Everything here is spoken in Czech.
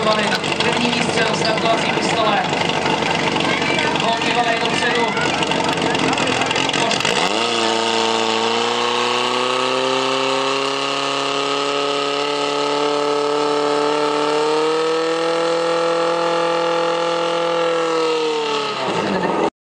sledovali první výstřel z kartovací pistole. Volný volej dopředu.